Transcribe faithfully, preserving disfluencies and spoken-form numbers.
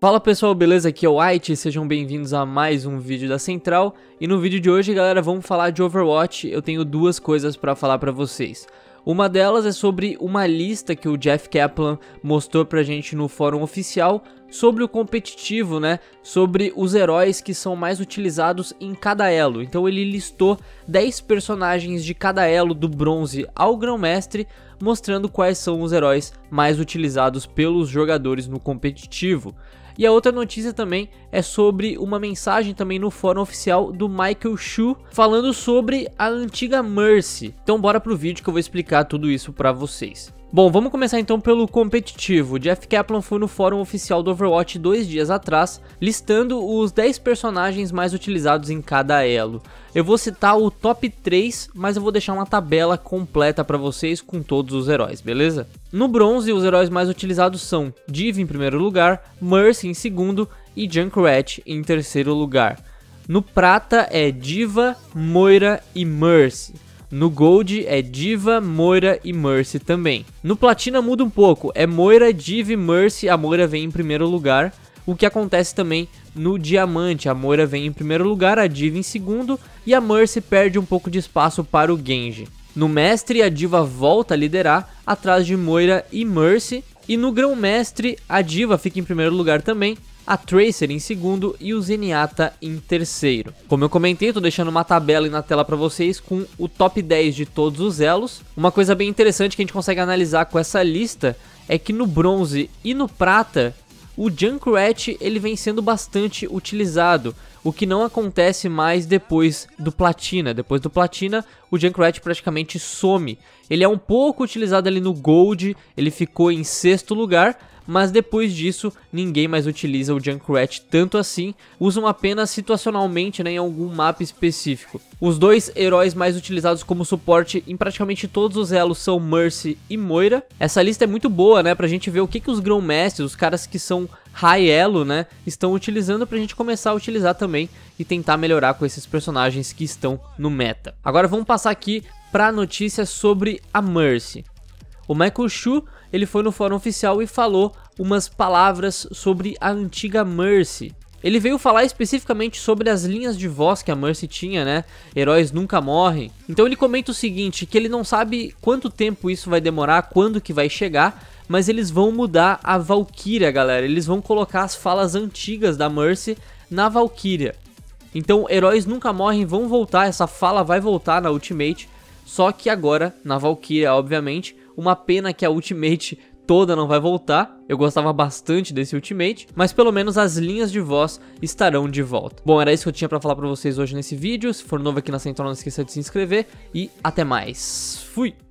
Fala pessoal, beleza? Aqui é o White, sejam bem-vindos a mais um vídeo da Central. E no vídeo de hoje, galera, vamos falar de Overwatch. Eu tenho duas coisas pra falar pra vocês. Uma delas é sobre uma lista que o Jeff Kaplan mostrou pra gente no fórum oficial sobre o competitivo, né? Sobre os heróis que são mais utilizados em cada elo. Então ele listou dez personagens de cada elo, do bronze ao grão-mestre, mostrando quais são os heróis mais utilizados pelos jogadores no competitivo. E a outra notícia também é sobre uma mensagem também no fórum oficial do Michael Shu, falando sobre a antiga Mercy. Então bora pro vídeo que eu vou explicar tudo isso pra vocês. Bom, vamos começar então pelo competitivo. Jeff Kaplan foi no fórum oficial do Overwatch dois dias atrás, listando os dez personagens mais utilizados em cada elo. Eu vou citar o top três, mas eu vou deixar uma tabela completa pra vocês com todos os heróis, beleza? No bronze, os heróis mais utilizados são D.Va em primeiro lugar, Mercy em segundo e Junkrat em terceiro lugar. No prata é D.Va, Moira e Mercy. No Gold é D.Va, Moira e Mercy também. No Platina muda um pouco, é Moira, D.Va e Mercy, a Moira vem em primeiro lugar. O que acontece também no Diamante, a Moira vem em primeiro lugar, a D.Va em segundo e a Mercy perde um pouco de espaço para o Genji. No Mestre, a D.Va volta a liderar, atrás de Moira e Mercy. E no Grão-Mestre, a D.Va fica em primeiro lugar também, a Tracer em segundo e o Zenyatta em terceiro. Como eu comentei, eu tô deixando uma tabela aí na tela pra vocês com o top dez de todos os elos. Uma coisa bem interessante que a gente consegue analisar com essa lista é que no bronze e no prata, o Junkrat ele vem sendo bastante utilizado, o que não acontece mais depois do Platina. Depois do Platina, o Junkrat praticamente some. Ele é um pouco utilizado ali no Gold, ele ficou em sexto lugar, mas depois disso ninguém mais utiliza o Junkrat tanto assim, usam apenas situacionalmente, né, em algum mapa específico. Os dois heróis mais utilizados como suporte em praticamente todos os elos são Mercy e Moira. Essa lista é muito boa, né, pra gente ver o que, que os grão-mestres, os caras que são high elo, né, estão utilizando pra gente começar a utilizar também e tentar melhorar com esses personagens que estão no meta. Agora vamos passar aqui pra notícia sobre a Mercy. O Michael Shu, ele foi no fórum oficial e falou umas palavras sobre a antiga Mercy. Ele veio falar especificamente sobre as linhas de voz que a Mercy tinha, né? Heróis nunca morrem. Então ele comenta o seguinte, que ele não sabe quanto tempo isso vai demorar, quando que vai chegar, mas eles vão mudar a Valkyria, galera. Eles vão colocar as falas antigas da Mercy na Valkyria. Então heróis nunca morrem vão voltar, essa fala vai voltar na Ultimate, só que agora na Valkyria, obviamente. Uma pena que a Ultimate toda não vai voltar, eu gostava bastante desse Ultimate, mas pelo menos as linhas de voz estarão de volta. Bom, era isso que eu tinha pra falar pra vocês hoje nesse vídeo. Se for novo aqui na Central, não esqueça de se inscrever e até mais. Fui!